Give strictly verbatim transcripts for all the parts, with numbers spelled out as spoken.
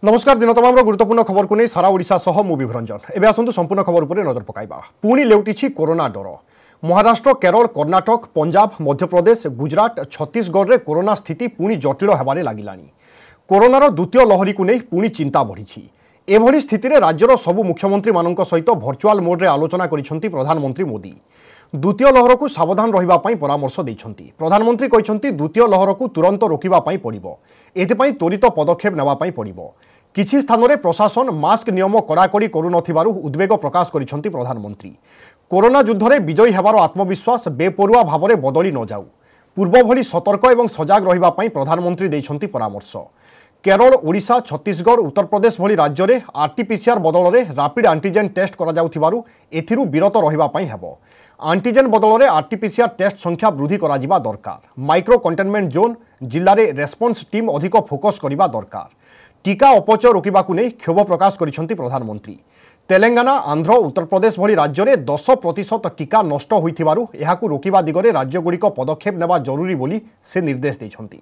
नमस्कार दिन तमाम गुरुत्वपूर्ण खबर को नहीं सारा ओडिशा सह मु विभरंजन एबे आसंतु संपूर्ण खबर पर नजर पकाइबा। पुणी लेउटिछि कोरोना डर। महाराष्ट्र, केरल, कर्णाटक, पंजाब, मध्यप्रदेश, गुजरात, छत्तीसगढ़ रे कोरोना स्थिति पुणी जटिल हेबारे लागिलानी। कोरोनार द्वितीय लहरी को नहीं पुणी चिंता बढ़ी। एभली स्थिति रे राज्यर सबु मुख्यमंत्री मानक सहित भर्चुआल मोड रे आलोचना करिसेंती प्रधानमंत्री मोदी। द्वितीय लहर को सावधान रहिबा पई परामर्श दैछंती। प्रधानमंत्री कहिसेंती द्वितीय लहर को तुरंत रोकिबा पई पड़िबो। एथिपई त्वरित पदक्षेप नेबा पई पड़िबो। किछि स्थान रे प्रशासन मास्क नियम कड़ाकड़ी करू नथिबारु उद्वेग प्रकाश करिसेंती प्रधानमंत्री। कोरोना युद्ध रे विजयी हेबार आत्मविश्वास बेपरुआ भाव में बदली न जाऊ। पूर्व भली सतर्क एवं सजाग रहिबा पई प्रधानमंत्री दैछंती परामर्श। केरल, ओडिशा, छत्तीसगढ़, उत्तर प्रदेश भली राज्य में आरटीपीसीआर बदल में रैपिड एंटीजेन टेस्ट करा जाउथिबारु एथिरु विरत रहिबा पई हेबो। एंटीजेन बदल में आरटीपीसीआर टेस्ट संख्या वृद्धि करा जिबा दरकार। माइक्रो कंटेनमेंट जोन जिल्ला रे रेस्पॉन्स टीम अधिक फोकस करिबा दरकार। टीका अपचय रोकिबा को नहीं क्षोभ प्रकाश करिसेंती प्रधानमंत्री। तेलंगाना, आंध्र, उत्तर प्रदेश भली राज्य में दस प्रतिशत टीका नष्ट होइथिबारु एहाकु रोकिबा दिगरे राज्यगुड़िक पदक्षेप नेबा जरूरी बोली से निर्देश दैछंती।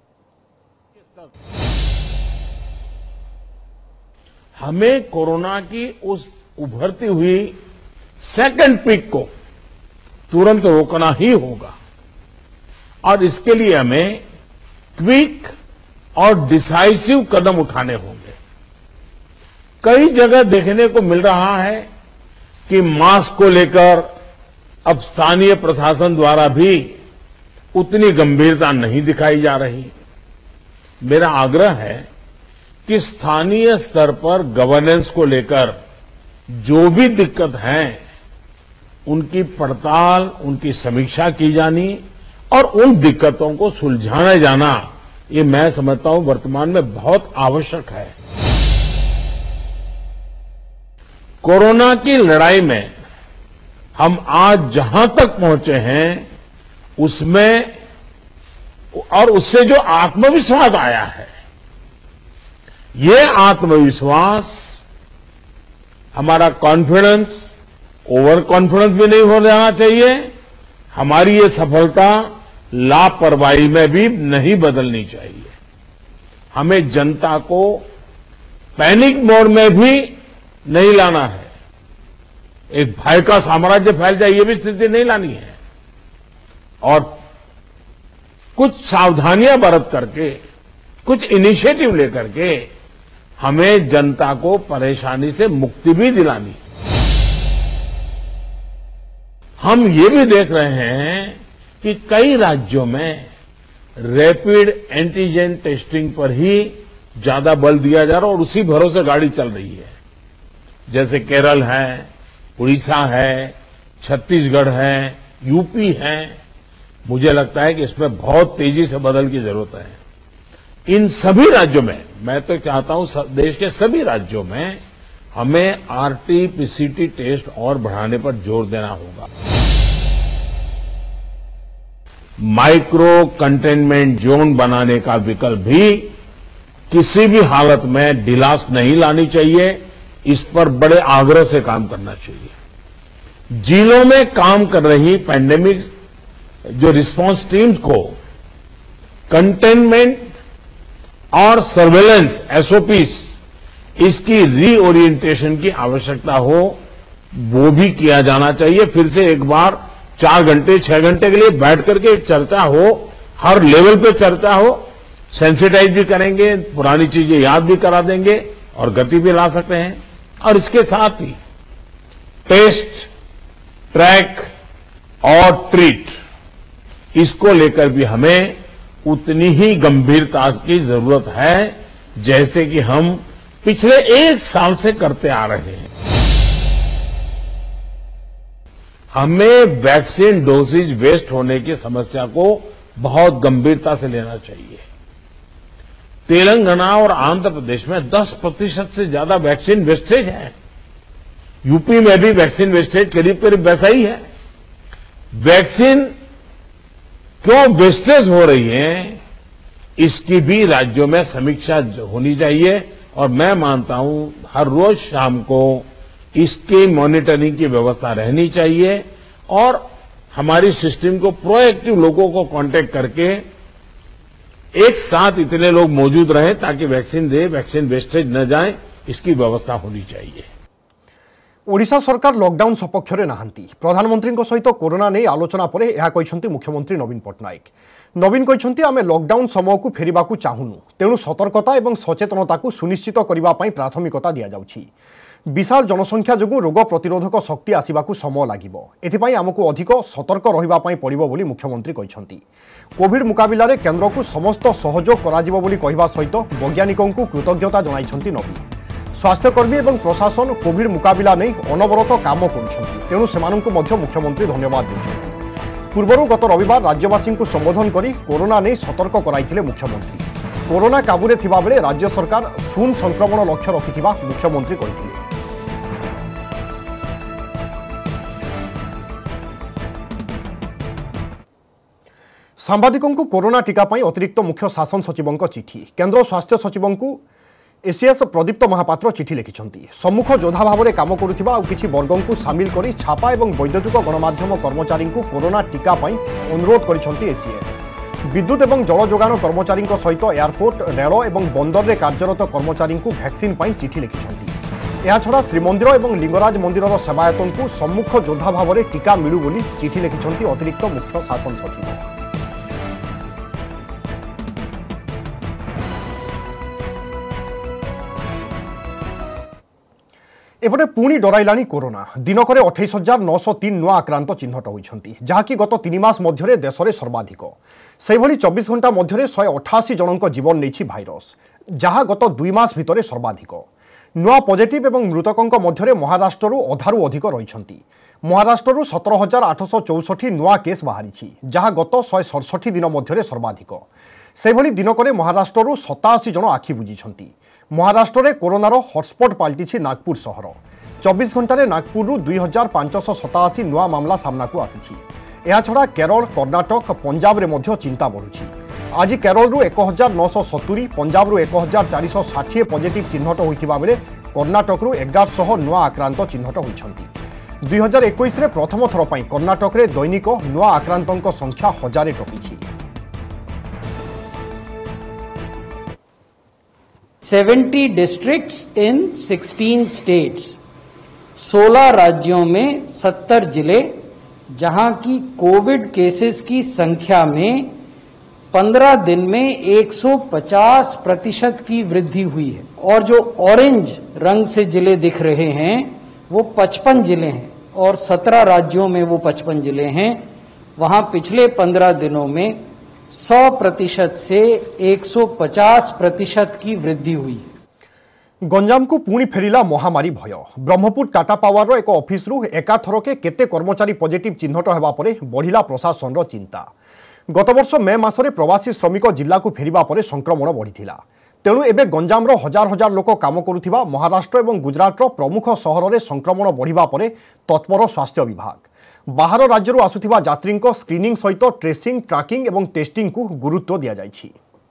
हमें कोरोना की उस उभरती हुई सेकंड पीक को तुरंत रोकना ही होगा और इसके लिए हमें क्विक और डिसाइसिव कदम उठाने होंगे। कई जगह देखने को मिल रहा है कि मास्क को लेकर अब स्थानीय प्रशासन द्वारा भी उतनी गंभीरता नहीं दिखाई जा रही। मेरा आग्रह है कि स्थानीय स्तर पर गवर्नेंस को लेकर जो भी दिक्कत है उनकी पड़ताल, उनकी समीक्षा की जानी और उन दिक्कतों को सुलझाया जाना, ये मैं समझता हूं वर्तमान में बहुत आवश्यक है। कोरोना की लड़ाई में हम आज जहां तक पहुंचे हैं उसमें और उससे जो आत्मविश्वास आया है, ये आत्मविश्वास, हमारा कॉन्फिडेंस ओवर कॉन्फिडेंस भी नहीं हो जाना चाहिए। हमारी ये सफलता लापरवाही में भी नहीं बदलनी चाहिए। हमें जनता को पैनिक मोड में भी नहीं लाना है। एक भय का साम्राज्य फैल जाए, ये भी स्थिति नहीं लानी है। और कुछ सावधानियां बरत करके, कुछ इनिशिएटिव लेकर के हमें जनता को परेशानी से मुक्ति भी दिलानी है। हम ये भी देख रहे हैं कि कई राज्यों में रैपिड एंटीजन टेस्टिंग पर ही ज्यादा बल दिया जा रहा है और उसी भरोसे गाड़ी चल रही है। जैसे केरल है, उड़ीसा है, छत्तीसगढ़ है, यूपी है। मुझे लगता है कि इसमें बहुत तेजी से बदल की जरूरत है। इन सभी राज्यों में, मैं तो चाहता हूं देश के सभी राज्यों में हमें आरटीपीसीआर टेस्ट और बढ़ाने पर जोर देना होगा। माइक्रो कंटेनमेंट जोन बनाने का विकल्प भी किसी भी हालत में ढिलास नहीं लानी चाहिए। इस पर बड़े आग्रह से काम करना चाहिए। जिलों में काम कर रही पैंडेमिक जो रिस्पांस टीम्स को कंटेनमेंट और सर्वेलेंस एसओपीस, इसकी रीओरिएंटेशन की आवश्यकता हो, वो भी किया जाना चाहिए। फिर से एक बार चार घंटे छह घंटे के लिए बैठ करके चर्चा हो, हर लेवल पे चर्चा हो, सेंसिटाइज भी करेंगे, पुरानी चीजें याद भी करा देंगे और गति भी ला सकते हैं। और इसके साथ ही टेस्ट, ट्रैक और ट्रीट, इसको लेकर भी हमें उतनी ही गंभीरता की जरूरत है जैसे कि हम पिछले एक साल से करते आ रहे हैं। हमें वैक्सीन डोसेज वेस्ट होने की समस्या को बहुत गंभीरता से लेना चाहिए। तेलंगाना और आंध्र प्रदेश में दस प्रतिशत से ज्यादा वैक्सीन वेस्टेज है। यूपी में भी वैक्सीन वेस्टेज करीब करीब वैसा ही है। वैक्सीन क्यों वेस्टेज हो रही है, इसकी भी राज्यों में समीक्षा होनी चाहिए। और मैं मानता हूं हर रोज शाम को इसकी मॉनिटरिंग की व्यवस्था रहनी चाहिए और हमारी सिस्टम को प्रोएक्टिव लोगों को कांटेक्ट करके एक साथ इतने लोग मौजूद रहे ताकि वैक्सीन दे, वैक्सीन वेस्टेज न जाए, इसकी व्यवस्था होनी चाहिए। ओडिशा सरकार लॉकडाउन सपक्षरे नाहांती। प्रधानमंत्री सहित कोरोना नहीं आलोचना पर यह कहते मुख्यमंत्री नवीन पट्टनायक। नवीन कहते आम लॉकडाउन समय को फेरिबा चाहूनु, तेणु सतर्कता और सचेतनता को सुनिश्चित करने प्राथमिकता दि जाउछि। विशाल जनसंख्या जो रोग प्रतिरोधक शक्ति आसवाक समय लगे, एथिपाई आमको अधिक सतर्क रहिबा पई पड़िबो बोली मुख्यमंत्री कहते। कोविड मुकाबिला केन्द्र को समस्त सहयोग कराजिबो बोली कहवा सहित वैज्ञानिकों को कृतज्ञता जणाइछन्ति नवीन। स्वास्थ्यकर्मी और प्रशासन कोविड मुकाबिला नहीं अनवरत काम करुछन्ति, तेणु सेमानंकु मध्य मुख्यमंत्री धन्यवाद देछन्ति। पूर्वरु गत रविवार राज्यवासी को संबोधन करी कोरोना नहीं सतर्क कराइथिले मुख्यमंत्री। कोरोना काबुरे थिबा बेले राज्य सरकार शून्य संक्रमण लक्ष्य रखिथिबा मुख्यमंत्री कहिथिले। सांबादिकों को कोरोना टीका पाई अतिरिक्त मुख्य शासन सचिवों चिठी। केन्द्र स्वास्थ्य सचिवों को एसीएस प्रदीप्त महापात्र चिठी लिखिछन्ति। सम्मुख योद्धा भाव में काम करुथिबा और किछि वर्गों को सामिल करी छापा और वैद्युतिक गणमाध्यम कर्मचारी को कोरोना टीका पाई अनुरोध करिछन्ति एसीएस। विद्युत और जल जोगाण कर्मचारी सहित एयरपोर्ट, रेल और बंदर में कार्यरत कर्मचारी को वैक्सीन पाई चिठी लिखिछन्ति। एहाछड़ा श्रीमंदिर और लिंगराज मंदिर सेवायतों को सम्मुख योद्धा भाव में टीका मिलू बोली चिठी लिखिछन्ति अतिरिक्त मुख्य शासन सचिव। एपटे पुणी डराइलानी कोरोना। दिनक अठाईस हजार नौश तीन नुआ आक्रांत चिन्हट होती, जहाँकि गत तीन मास मध्य देश में सर्वाधिक। से भली चौबीस घंटा मध्य शहे अठाशी जनों जीवन नहीं भाइरस, जहाँ गत दुई मास भितर सर्वाधिक। नुआ पॉजिटिव और मृतकों मध्य महाराष्ट्र अधारू अधिक रही। महाराष्ट्र सतर हजार आठश चौसठी नुआ केस बाहरी, जहाँ गत शहे सड़सठी दिन मध्य सर्वाधिक। से भली दिनक महाराष्ट्र सताशी जन आखि बुझी। महाराष्ट्र में कोरोनार हटस्पट पलटि नागपुर सहर। चौबीस घंटे नागपुर दुई हजार पांचश सताशी नुआ मामला सामना को आसी। छड़ा केरल, कर्णाटक, पंजाब में मध्य चिंता बढ़ुछि। आज केरल रु एक हजार नौश सतुरी, पंजाब रु एक हजार चारिश षाठी पॉजिटिव चिन्हट होता बेले कर्णाटक रु एगारश नुआ आक्रांत चिन्हट होती। दुई हजार एक प्रथम थर पर कर्णाटक में दैनिक नुआ आक्रांतों संख्या हजार टपी। Seventy districts in sixteen states, सोलह राज्यों में सत्तर जिले, जहां की कोविड केसेस की संख्या में पंद्रह दिन में एक सौ पचास प्रतिशत की वृद्धि हुई है। और जो ऑरेंज रंग से जिले दिख रहे हैं वो पचपन जिले हैं और सत्रह राज्यों में वो पचपन जिले हैं। वहां पिछले पंद्रह दिनों में सौ प्रतिशत से एक सौ पचास प्रतिशत की वृद्धि हुई। गंजाम को पुणी फेरिला महामारी भय। ब्रह्मपुर टाटा पावर एक ऑफिस रु एकाथरके केते कर्मचारी पॉजिटिव चिन्हट हेबा परे बढ़िला प्रशासन चिंता। गत वर्ष मे मासरे प्रवासी श्रमिक जिला को फेरिबा परे संक्रमण बढ़िथिला। तेणु एबे गंजाम हजार हजार लोक काम करुथिबा महाराष्ट्र और गुजरात प्रमुख सहर में संक्रमण बढ़िबा परे तत्पर स्वास्थ्य विभाग बाहर राज्य आसुथिबा यात्री स्क्रीनिंग सहित ट्रेसिंग, ट्रैकिंग और टेस्टिंग को गुरुत्व दिया जायछि।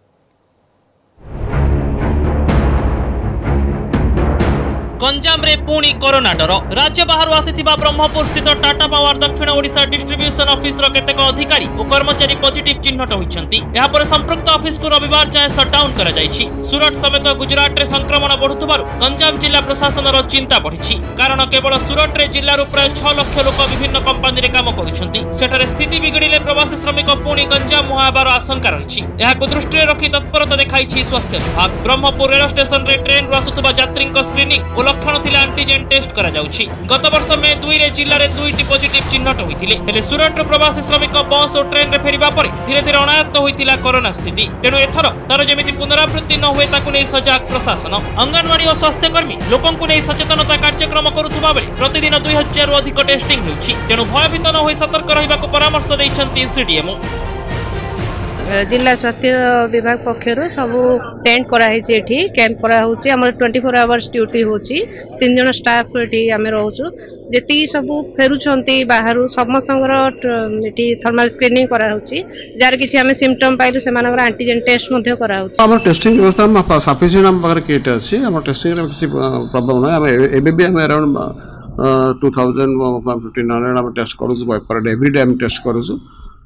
गंजाम रे पुणी कोरोना डर। राज्य बाहर आसीथिबा ब्रह्मपुर स्थित टाटा पावर दक्षिण ओडिशा डिस्ट्रीब्यूशन ऑफिस रो केतेक अधिकारी और कर्मचारी पॉजिटिव चिन्हट होइछन्ति। एहा पर संपृक्त ऑफिस को रविवार जाय शटडाउन करा जायछि। सूरत समेत गुजरात रे संक्रमण बढ़ुतबारु गंजाम जिला प्रशासन रो चिंता बढ़िछि। कारण केवल सूरत रे जिल्ला रो प्राय छह लाख लोक विभिन्न कंपनी रे काम करुछन्ति। सेठारे स्थिति बिगड़िले प्रवासी श्रमिक पुणी गंजाम मुहाबार आशंका रहिछि। एहाको दृष्टि रखि तत्परता देखाइछि स्वास्थ्य विभाग। ब्रह्मपुर रेल स्टेशन रे ट्रेन रो आसुतबा यात्री स्क्रीनिंग लक्षण थिला एंटीजेन टेस्ट करा जाउछि। गत वर्ष मे दुई रे जिल्ला रे दुईटी पॉजिटिव चिन्हट होइथिले। हेले सूरत रो प्रवासी श्रमिक बस और ट्रेन रे फेरिबा परे धीरे धीरे अनायत्त होइथिला कोरोना स्थिति। तेणु एथर तार जेमिति पुनरावृत्ति न हुए ताकु नै सजग प्रशासन। अंगनवाड़ी और स्वास्थ्य कर्मी लोकं को नै सचेतनता कार्यक्रम करुथुबा बेले प्रतिदिन दुई हजार रु अधिक टेस्टिंग होउछि। तेणु भयभीत न होई सतर्क रहिबाको परामर्श दैछन्ति सीडीएमओ। जिला स्वास्थ्य विभाग पक्षर सब टेंट कराई कैंप कराऊँच आम ट्वेंटी फोर आवर्स ड्यूटी होची। तीन जन स्टाफ ये आम रोचु जी सब फेरुंट बाहर समस्त थर्माल स्क्रीनिंग कराऊँच। जार कि आम सिम्पटम पाइलु से एंटीजेन टेस्ट कराऊँ। टेस्टिंग व्यवस्था सफिशिएंट आम पाखे किट अच्छी आम टेस्टिंग किसी प्रॉब्लम ना। आम around two thousand fifteen hundred आम टेस्ट करूँ पर डे एवरी डे आम टेस्ट करूँ।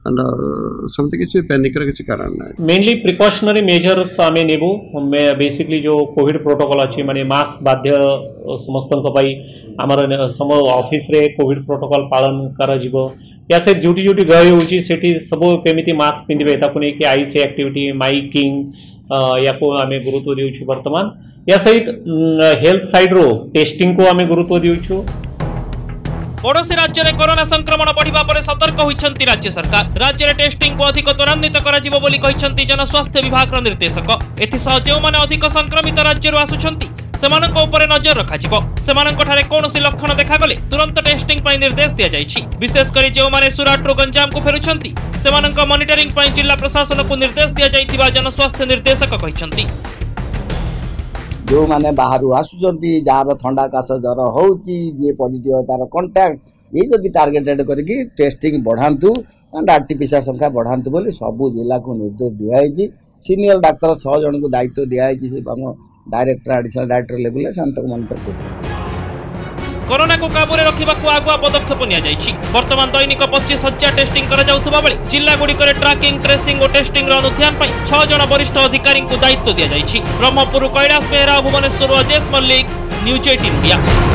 एंड सेमती किसी पैनिक रे किसी कारण ना मेनली प्रिकॉशनरी मेजर्स आमे नेबु मैं बेसिकली जो कोविड प्रोटोकॉल अछि माने मास्क बाध्य समस्त पई हमर सम ऑफिस रे कोविड प्रोटोकॉल पालन करा जिवो या से ड्यूटी ड्यूटी गय होची सेठी सब केमिति मास्क पिंदिबे ताकु नै कि आईसी एक्टिविटी माइकिंग या को आमे गुरुत्व देउछु वर्तमान या सहित हेल्थ साइड रो टेस्टिंग को आमे गुरुत्व देउछु। पड़ोशी राज्य में कोरोना संक्रमण बढ़िबा परे सतर्क होइछंती राज्य सरकार। राज्य में टेस्टिंग को अधिक त्वरान्वित करा जिवो बोली कहिछंती जनस्वास्थ्य विभाग रो निर्देशक। एथि सह जेउ माने अधिक संक्रमित राज्य रो आसुछंती सेमानक ऊपर नजर रखा जिवो। सेमानक ठारे कोनोसी लक्षण देखा गले तुरंत टेस्टिंग पई निर्देश दिया जायछि। विशेष करी जेउ माने सुराट रो गंजाम को फेरुछंती सेमानक मॉनिटरिंग पई जिल्ला प्रशासन को निर्देश दिया जायतिबा जनस्वास्थ्य निर्देशक कहिछंती। जो माने बाहर आसुचंती जार ठंडा काश ज्वर होउची जे पॉजिटिव तार कांटेक्ट ये जदि टार्गेटेड करके टेस्टिंग बढ़ांतु एंड आरटीपीसीआर संख्या बढ़ांतु बोली सब जिला को निर्देश दिया है। सीनियर डाक्टर छह जन को दायित्व दिया है डायरेक्टर एडिशनल डायरेक्टर लेवल से अंतक मॉनिटर कर कोरोना को काबू रे रखिबा को आगुआ पदक्षेप निया जायछि। वर्तमान दैनिक पच्चीस हजार टेस्टिंग करा जाउथबा बेले जिल्ला गुडी करे ट्रैकिंग ट्रेसिंग और टेस्टिंग रो अनुध्यान पई छह जन वरिष्ठ अधिकारी को दायित्व दिया जायछि। ब्रह्मपुर कैलाश बेहरा भुवनेश्वर अजेश मल्लिक न्यूज अठारह इंडिया।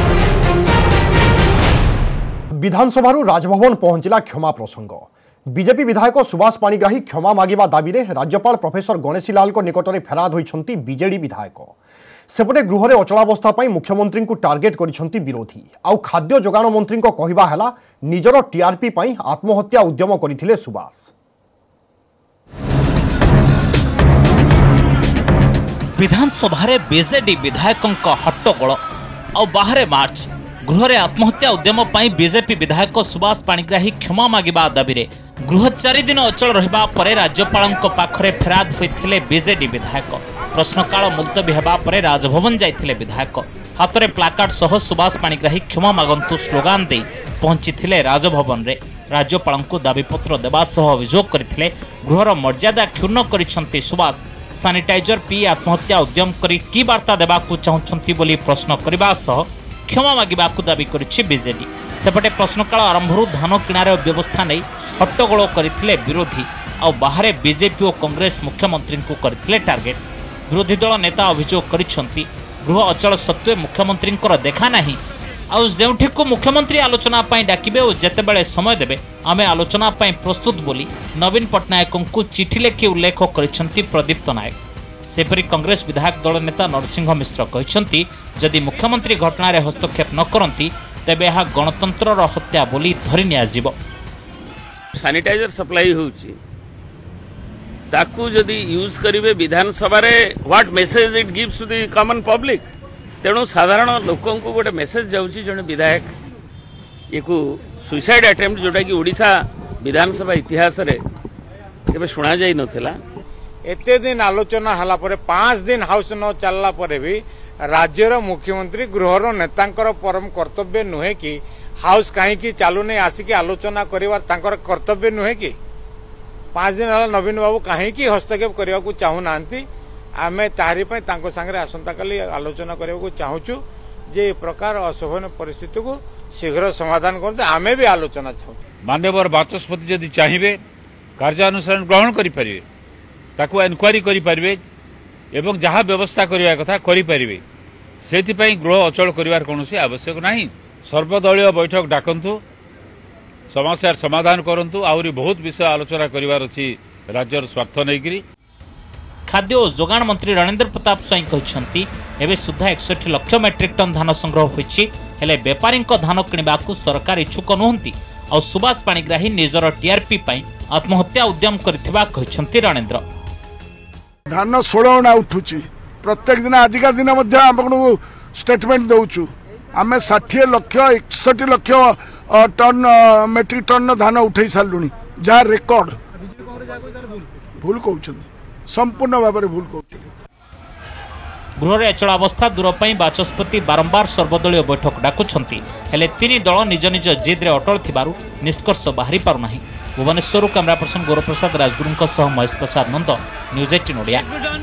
विधानसभा राजभवन पहुंचला क्षमा प्रसंग। बीजेपी विधायक सुभाष पाणिग्राही क्षमा मागिबा दाबी रे राज्यपाल प्रोफेसर गणेशी लाल को निकटरे फेराद होइछंती बीजेडी विधायक। सेपटे गृह रे अचलावस्था पई मुख्यमंत्री को टार्गेट करिछंती विरोधी। आउ खाद्य जोगाण मंत्री को कहिबा हैला निजर टीआरपी पई आत्महत्या उद्यम करिथिले सुभाष। विधानसभा रे बीजेडी विधायकक हट्टगोल और बाहर मार्च गृह रे आत्महत्या उद्यम पई बीजेपी विधायक सुभाष पाणिग्राही क्षमा मागिबा दाबी रे गृह चारि दिन अचल रहिबा परे राज्यपालक पाखरे फेराद होइथिले बीजेडी विधायक। प्रश्नकाल मुलतवी हेबा परे राजभवन जाइथिले विधायक। हाथ में प्लाकार्ड सह सुभाष पाणिग्राही क्षमा मागंतु स्लोगान दे पहुंची राजभवन रे राज्यपाल को दाबीपत्र देवा सह अभियोग करथिले गृहर मर्यादा क्षुण्ण करिसंती सुभाष। सानिटाइजर पी आत्महत्या उद्यम करी की वार्ता देबाकू चाहुछंती बोली प्रश्न करबा सह क्षमा मागिबाकू दाबी करिछि बीजेडी। सेपटे प्रश्नकाल आरंभरू धान किणार व्यवस्था नहीं हट्टगोल करथिले विरोधी। आ बाहर बीजेपी और कांग्रेस मुख्यमंत्री को करथिले टार्गेट। विरोधी दल नेता अभियोग करिसंती गृह अचल सत्वे मुख्यमंत्री देखा नहीं आउ जेउठी को मुख्यमंत्री आलोचना पाई डाकिबे और जेतेबेले समय देबे आमे आलोचना पाई प्रस्तुत बोली नवीन पट्टनायक को चिठी लेखि उल्लेख करिसंती प्रदीप्त नायक। सेपरी कांग्रेस विधायक दल नेता नरसिंह मिश्र कहिसंती जदि मुख्यमंत्री घटना रे हस्तक्षेप न करंती तेबे यह गणतंत्र हत्या बोली धरि निया जिवो। सैनिटाइजर सप्लाई होउची ताकू जदि यूज करिवे विधानसभा रे what message it gives to the common public. तेणु साधारण लोकों को गोटे मेसेज जाउची जने विधायक एको सुसाइड अटेम्प्ट जोटा कि ओडिशा विधानसभा इतिहास रे केबे सुना जाई नथिला। एते दिन आलोचना हला परे पांच दिन हाउस न चलला परे भी राज्यर मुख्यमंत्री गृहर नेतांकर परम कर्तव्य नुहे कि हाउस कहीं की चालू नहीं आसिक आलोचना करिवार तांकर कर्तव्य नुहे कि पांच दिन हला नवीन बाबू कहीं की हस्तक्षेप करने को चाहू ना आमे तारी पे तांको संगे आसंता काली आलोचना करने को चाहूचु जे प्रकार अशोभन परिस्थिति को शीघ्र समाधान करते आमे भी आलोचना चाहू। माननीय बाचस्पति जदि चाहिए कार्यानुष्ठान ग्रहण करें ताकू एनक्वारी करें एवं जहाँ व्यवस्था करने कथा करें से गृह अचल कर कौन आवश्यक नहीं। सर्वदलीय बैठक डाकंतु समस्यार समाधान करंतु आउरी बहुत विषय आलोचना करिवार अछि राज्यर स्वार्थ नैकरी। खाद्य और जोगाण मंत्री रणेंद्र प्रताप स्वाई कहिसंती एबे सुधा इकसठ लाख मेट्रिक टन धान संग्रह होइछि हेले व्यापारी धान किणबाकू सरकार इच्छुक नुहंती और सुभाष पाणिग्राही निजर टीआरपी पई आत्महत्या उद्यम करथिबा कहिसंती रणेंद्र। धान सोलह अणा उठुछि प्रत्येक दिन आजिका दिन मध्य आपको स्टेटमेंट दउछु आमे षाठी लाख इकसठ लाख टन मेट्रिक टन धान उठे सारूँ जहाँ रेकर्ड भूल कहते संपूर्ण भाव में भूल कहते। गृह रे अचलावस्था दूर पर बाचस्पति बारंबार सर्वदलीय बैठक डाकुछंती हेले तीन दल निज निज जिद रे अटल थिबारु निष्कर्ष बाहरी पारु नाही। भुवनेश्वर कैमरा पर्सन गौरप्रसाद राजगुरुंक सह महेश प्रसाद नंद न्यूज अठारह ओडिया।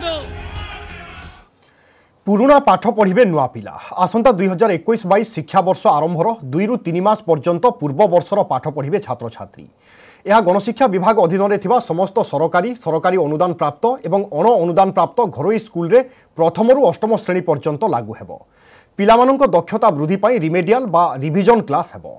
पुरुणा पाठ पढ़िबे नुआ पिला आसंता दुई हजार इक्कीस बाईस शिक्षा वर्ष आरंभर दुई रु तीन मास पर्यंत पूर्व वर्षर पाठ पढ़िबे छात्र छात्री। यह गणशिक्षा विभाग अधीन थिबा समस्त सरकारी सरकारी अनुदान प्राप्त एवं अण अनुदान प्राप्त घरोई स्कूल रे प्रथम रु अष्टम श्रेणी पर्यंत लागू हेबो। पिलामानंक दक्षता वृद्धि पाई रिमेडियल बा रिविजन क्लास हेबो।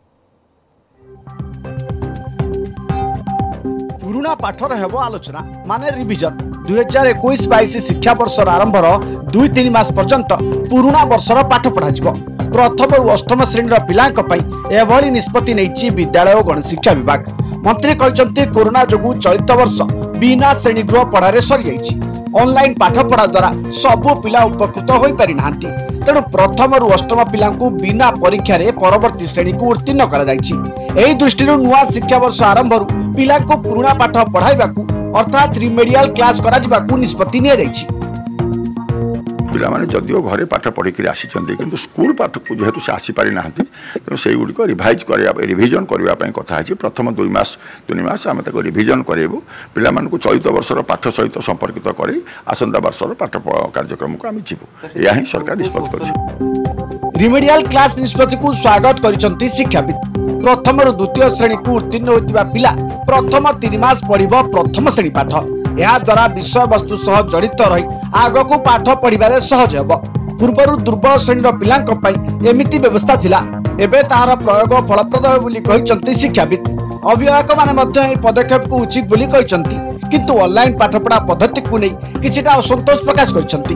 पुराना पाठर हेबो आलोचना माने रिविजन दुई हजार इक्कीस बाईस शिक्षा वर्षर आरंभर दुई तीन मास पर्यंत पुराना वर्षर पाठ पढ़ा प्रथम और अष्टम श्रेणी पिलांक पई एभली निष्पत्ति नेछि विद्यालय और गणशिक्षा विभाग। मंत्री कहते कोरोना जोगु चलित वर्ष बिना श्रेणीगृह पढ़ारे सरी जाइछि। ऑनलाइन पाठ पढ़ा द्वारा सबु पिला उपकृत होई पारि नांती। तेणु प्रथम और अष्टम पिलांकु बिना परीक्षा रे परवर्ती श्रेणी को उत्तीर्ण करा जाइछि। एही दृष्टिरु नुआ शिक्षा वर्ष आरंभरु पिलांकु पुराना पाठ पढ़ाइबाकू अर्थात रिमेडियल क्लास करा जिबाकू निष्पत्ति निया जाइछि। पिला माने जदिओ घरे पाठ पढ़िक आसी कि स्कूल पाठ को जेहेतु से आसीपारी ना तेणु से गुड़िक रिभाइज करने रिविजन करने कथा है। प्रथम दुई मास तीन मास आम रिविजन करेबू पिला मानकु चलित वर्षर पाठ सहित संपर्कित कर आसंता वर्षर पाठ कार्यक्रम को आम जीवु या ही सरकार निष्पत्ति कर। रिमेडियल क्लास निष्पत्ति को स्वागत करिसंती शिक्षाविद। प्रथम रु द्वितीय श्रेणी को उत्तीर्ण होइतिबा पिला प्रथम तीन मास पढ़िबो प्रथम श्रेणी पाठ। या द्वारा विषय वस्तु सह जड़ित रही आग को पाठ पढ़िबारे सहज हेबो। पूर्वरु दुर्बल श्रेणी पिलांक पई एमिति व्यवस्था थिला एबे तार प्रयोग फलप्रद होय बोली कहिसंती शिक्षाविद। अभिभावक माने मध्य ए पदक्षेप को उचित बोली कहिसंती किंतु ऑनलाइन पाठपढ़ा पद्धति को नहीं किछिटा असंतोष प्रकाश करिसंती।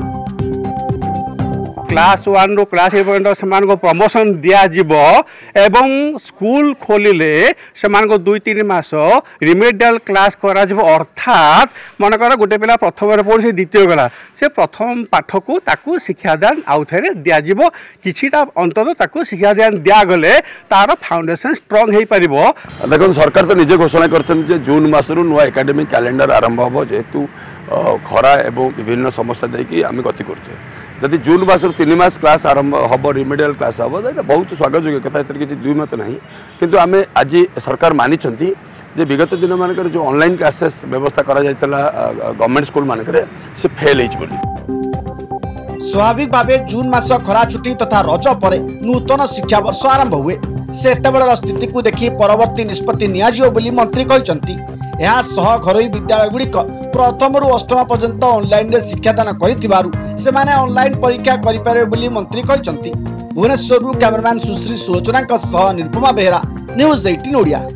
क्लास वन रो क्लास एट पर्यंत से प्रमोशन दिज्व एवं स्कूल खोलिले से दुई तीन मास रिमेडियल क्लास करा अर्थात मनकर गोटे पिला प्रथम पढ़ी द्वितीय गला से प्रथम पाठ को ताकू शिक्षादान आउ थे दिज्व किछिटा अंततः शिक्षादान दिगले तार फाउंडेशन स्ट्रंग हो पार। देखो सरकार तो निजे घोषणा कर जून मसरू नुआ एकाडेमिक कैलेंडर आरंभ हम जेहेतु खरा एवं विभिन्न समस्या देखिए आम गति कर जदि जून मसरू तीन मास क्लास आरंभ हम रिमेडियल क्लास हम बहुत स्वागत योग्य कथा किसी दुई मत ना किंतु आम आज सरकार मानी जे विगत दिन मानक जो ऑनलाइन क्लासेस व्यवस्था करा गवर्नमेंट स्कूल मानक से फेल हो। स्वाभाविक भावे जून मास खरा छुट्टी तथा रज पर नूतन शिक्षा वर्ष आरंभ हुए से स्थिति को देखि परवर्ती निष्पत्ति नियाजियो बोली मंत्री कहते। यह सह घरोई विद्यालय गुड़िक प्रथम रु अष्टम पर्यंत ऑनलाइन रे शिक्षादान करिथिबारु सेमाने ऑनलाइन परीक्षा करिपारे बोली मंत्री कहते। भुवनेश्वर कैमरामैन सुश्री सुलोचना सह निरुपमा बेहरा न्यूज अठारह ओडिया।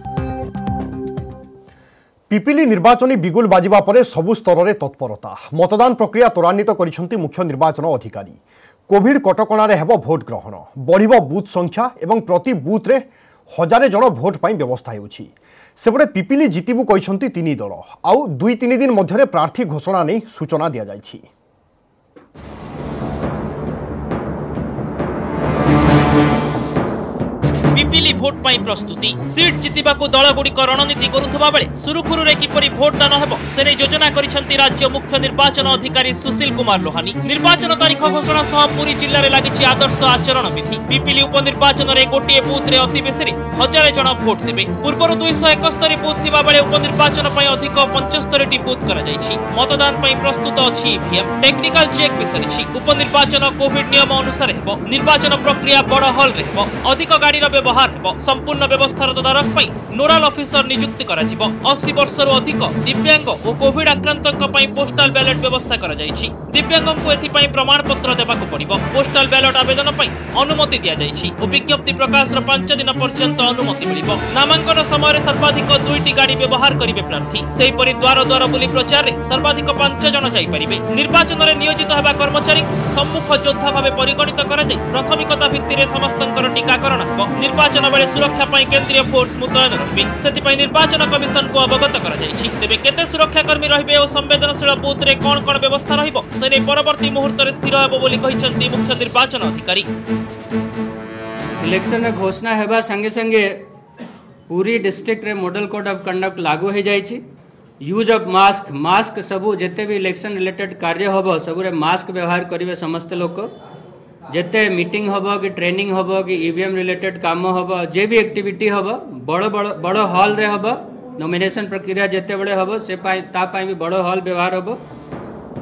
पिपिली निर्वाचनी बिगुल बाजिबा परे सबु स्तर रे तत्परता मतदान प्रक्रिया त्वरान्वित करिसेंती मुख्य निर्वाचन अधिकारी। कोविड कटकणारे हेबो भोट ग्रहण बढ़िबो बूथ संख्या एवं प्रति बूथ रे हजारे जन भोट पाई व्यवस्था हेउछि। सेपटे पिपिली जितिबु कहिसेंती तीन दल आउ दुई तीन दिन मध्यरे प्रार्थी घोषणा नै सूचना दिया जाइछि। पिपिली भोट पाई प्रस्तुति सीट जितिबा को दल गुड़िक रणनीति करुवा बेले सुरुखुरु रे किपरि भोट दान हेबो सेने योजना करिसेंती राज्य मुख्य निर्वाचन अधिकारी सुशील कुमार लोहानी। निर्वाचन तारीख घोषणा सह पुरी जिल्ला रे लागिछि आदर्श आचरण विधि। पिपिली उपनिर्वाचन रे गोटिए बूथ रे अति बेसी रे हजार जन भोट देबे। पूर्वरु दुई सौ इकहत्तर बूथ थिबा बेले उपनिर्वाचन पाई अधिक पचहत्तर टी बूथ करा जाइछि। मतदान पाई प्रस्तुत अछि ईवीएम टेक्निकल चेक भी सरिछि। उपनिर्वाचन कोविड नियम अनुसार हेबो। निर्वाचन प्रक्रिया बड़ हॉल रे हेबो। अधिक गाड़ी रो व्यवहार संपूर्ण व्यवस्थार तदारख पाई नोडाल ऑफिसर नियुक्ति करा जिवो। अस्सी वर्ष रु अधिक दिव्यांग और कोविड आक्रांतक पाई पोस्टल बैलेट व्यवस्था करा जाइछि। दिव्यांगों को एथि पाई प्रमाण पत्र देबाकू पड़िबो। पोस्टल बैलेट आवेदन पाई अनुमति दिया जाइछि और विज्ञप्ति प्रकाश रो पांच दिन पर्यंत अनुमति मिलिबो। नामांकन समय रे सर्वाधिक दुईटी गाड़ी व्यवहार करिवे प्रार्थी। सेहि परि द्वार द्वार बुली प्रचार रे सर्वाधिक पांच जन जाई परिबे। निर्वाचन रे नियोजित हेबा कर्मचारी सम्मुख योद्धा भावे परिगणित करा जाय प्राथमिकता भित्ति रे समस्तंकर टीकाकरण हेबो। निर्वाचन बेले सुरक्षा पाई केंद्रीय फोर्स मुतयन रहिबे सेति पाई निर्वाचन कमिशन को अवगत करा जाइछि। तेबे केते सुरक्षा कर्मी रहिबे ओ संवेदनशील बूथ रे कोन कोन व्यवस्था रहिबो से नै परवर्ती मुहूर्त रे स्थिर हेबो बोली कहिसंती मुख्य निर्वाचन अधिकारी। इलेक्शन रे घोषणा हेबा संगे संगे पूरी डिस्ट्रिक्ट रे मॉडल कोड ऑफ कंडक्ट लागू हो जाइछि। यूज ऑफ मास्क मास्क सबु जेते भी इलेक्शन रिलेटेड कार्य होबो सबु रे मास्क व्यवहार करिवे समस्त लोक। जेते मीटिंग होबो कि ट्रेनिंग होबो कि ईवीएम रिलेटेड काम होबो जे भी एक्टिविटी होबो बड़ बड़ बड़ हॉल रे होबो। नॉमिनेशन प्रक्रिया जेते बड़े होबो से पाई ता पाई भी बड़ हॉल व्यवहार होबो।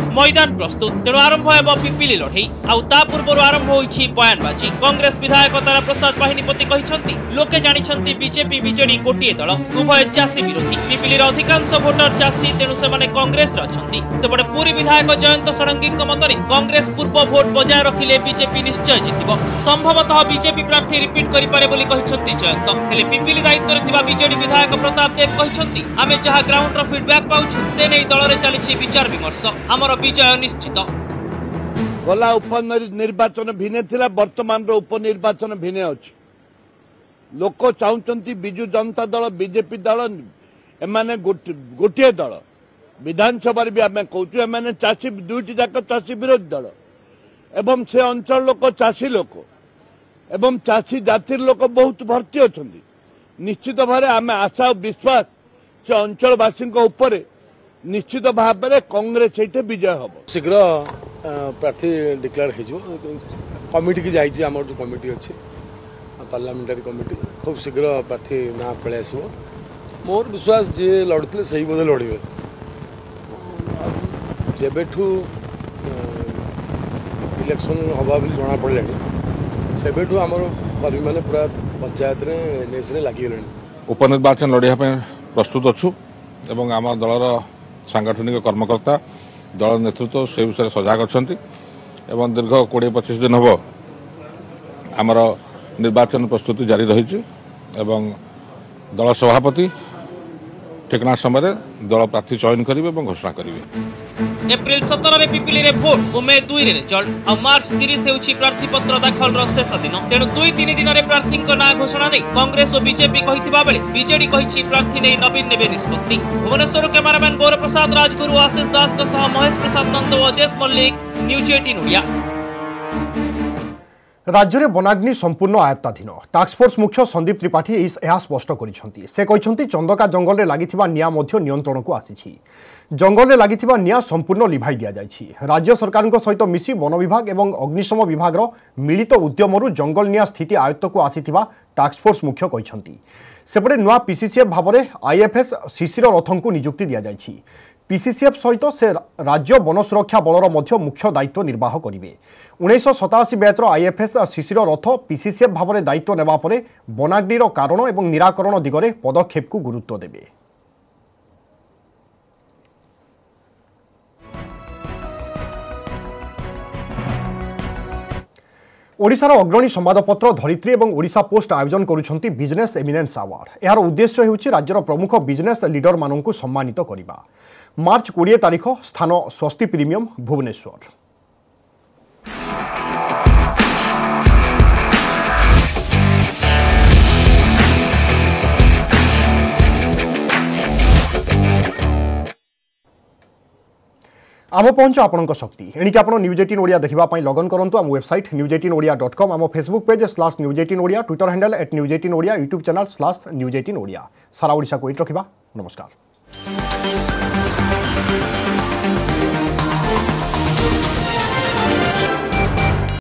मैदान प्रस्तुत तेणु आरंभ हेब पिपिली लड़ई आउ ता पूर्व आरंभ होईछि बयानबाजी। कांग्रेस विधायक तारा प्रसाद बाहिनीपति कहिसंती लोके जानिछंती बीजेपी बीजेडी गोटिए दल उभय चाषी विरोधी। पिपिलीर अधिकांश भोटर चाषी तेणु सेमाने कांग्रेस रे अछंती। सेपटे पुरी विधायक जयंत षडंगी मतरे कांग्रेस पूर्व भोट बजाय रखिले बीजेपी निश्चय जितिबो। संभवतः बीजेपी प्रार्थी रिपीट करि पारे बोली कहिसंती जयंत। हेले पिपिली दायित्व रे थिबा बीजेडी विधायक प्रताप देव कहिसंती आमे जहा ग्राउंड रो फीडबैक पाउछु से नै दल रे चलिछि विचार विमर्श। हमर विजय निश्चित। गला उपनिर्वाचन भिने थिला वर्तमान रो उपनिर्वाचन भिने अछि। लोक चाहुचंती बिजु जनता दल बीजेपी दल एमाने गोटिए दल। विधानसभा भी आम कहूँ एमाने चाषी दुईटी जाक चाषी विरोधी दल एवं से अंचल लोक चाषी लोक एवं चाषी जातिर लोक बहुत भर्ती अच्छा। निश्चित भाव आम आशा और विश्वास से अंचलवासी उपरे निश्चित भाव में कांग्रेस ये विजय हम शीघ्र प्रार्थी डिक्लेयर हो कमिटी की जाइए आम जो कमिटी अच्छी पार्लियामेंटारी कमिटी खूब शीघ्र प्रार्थी ना पलि आस मोर विश्वास जी लड़ते से बोधे लड़े जेबेठू इलेक्शन हवा जना पड़ा सेबेठू आमर कर्मी मैंने पूरा पंचायत एनएस लगिगले उपनिर्वाचन लड़िया प्रस्तुत अच्छु एवं आम दलर सांगठनिक कर्मकर्ता दल नेतृत्व से विषय सजग अच्छा एवं दीर्घ कोड़े पचिश दिन हम आमर निर्वाचन प्रस्तुति जारी रही एवं दल सभापति ठिकना समय दल प्रार्थी चयन करेंगे और घोषणा करेंगे। एप्रिल सतर पिपिली रे भोट और मे दुई रे रिजल्ट और मार्च तीस हेउछि प्रार्थी पत्र दाखल रो शेष दिन। तेणु दुई तीन दिन रे प्रार्थी ना घोषणा नहीं कांग्रेस और बीजेपी कहिथिबा बेले बीजेडी कहिछि प्रार्थी नहीं नवीन नेबे निष्पत्ति। भुवनेश्वर कैमरामैन गौर प्रसाद राजगुरु आशीष दास के सह महेश प्रसाद नंद और अजेश मल्लिक न्यूज अठारह ओडिया। राज्य में वनाग्नि संपूर्ण आयत्ताधीन। टास्कफोर्स मुख्य संदीप त्रिपाठी यह स्पष्ट करिसेंती। से कहिसेंती चंदका जंगल में लागिथिबा निया मध्य नियंत्रण को आसीछि। जंगल में लागिथिबा निया संपूर्ण लिभाई दिया जाइछि। राज्य सरकार सहित मिसी वन विभाग एवं अग्निशम विभाग मिलित उद्यमरु जंगल निया स्थिति आयत्त को आसीथिबा टास्कफोर्स मुख्य कहिसेंती। सेपटे नुआ पीसीसीएफ भाव में आईएफएस शिशिर रथों को नियुक्ति दिया जाइछि। पीसीसीएफ सहित से राज्य वन सुरक्षा बलर मध्य मुख्य दायित्व निर्वाह करेंगे। उन्नीस सताशी बैचर आईएफएस शिशिर रथ पीसीसीएफ भाव में दायित्व नेबा परे वनाग्निर कारण और निराकरण दिगरे पदक्षेप को गुरुत्व देवे। ओडिशार अग्रणी संवादपत्र धरित्री और ओडिशा पोस्ट आयोजन करुछंती बिजनेस एमिनेंस अवार्ड। यार उद्देश्य हेउछि राज्यर प्रमुख बिजनेस लीडर माननकु सम्मानित करिबा। मार्च बीस तारीख स्थान स्वस्ति प्रीमियम भुवनेश्वर। आम पहुंच आपण शक्ति एणिकी आप न्यूज अठारह ओडिया देखापी लगन करूँ आम वेबसाइट न्यूज अठारह ओडिया डॉट कॉम आम फेसबुक पेज स्लाश न्यूज अठारह Odia Twitter handle at news अठारह Odia YouTube channel slash news अठारह ओडिया। सारा ओडिशा को एट रखा। नमस्कार।